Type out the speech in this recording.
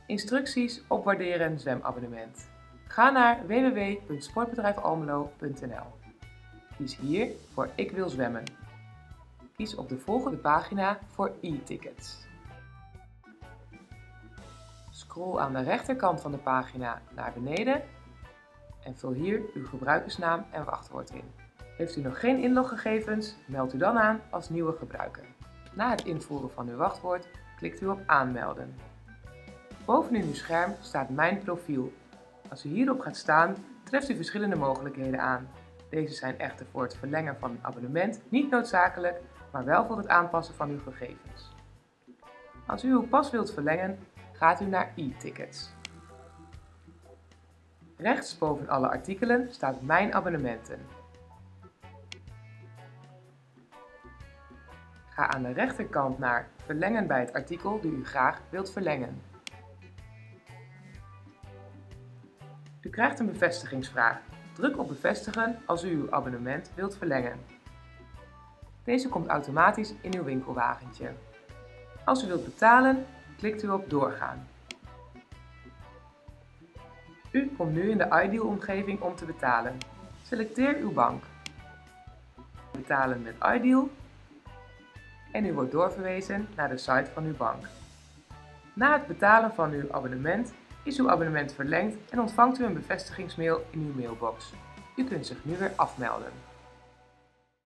Instructies op waarderen een zwemabonnement. Ga naar www.sportbedrijfalmelo.nl. Kies hier voor Ik wil zwemmen. Kies op de volgende pagina voor e-tickets. Scroll aan de rechterkant van de pagina naar beneden en vul hier uw gebruikersnaam en wachtwoord in. Heeft u nog geen inloggegevens, meld u dan aan als nieuwe gebruiker. Na het invoeren van uw wachtwoord klikt u op aanmelden. Bovenin uw scherm staat Mijn profiel. Als u hierop gaat staan, treft u verschillende mogelijkheden aan. Deze zijn echter voor het verlengen van een abonnement niet noodzakelijk, maar wel voor het aanpassen van uw gegevens. Als u uw pas wilt verlengen, gaat u naar e-tickets. Rechts boven alle artikelen staat Mijn abonnementen. Ga aan de rechterkant naar Verlengen bij het artikel die u graag wilt verlengen. U krijgt een bevestigingsvraag. Druk op bevestigen als u uw abonnement wilt verlengen. Deze komt automatisch in uw winkelwagentje. Als u wilt betalen, klikt u op doorgaan. U komt nu in de iDeal-omgeving om te betalen. Selecteer uw bank. Betalen met iDeal en u wordt doorverwezen naar de site van uw bank. Na het betalen van uw abonnement is uw abonnement verlengd en ontvangt u een bevestigingsmail in uw mailbox. U kunt zich nu weer afmelden.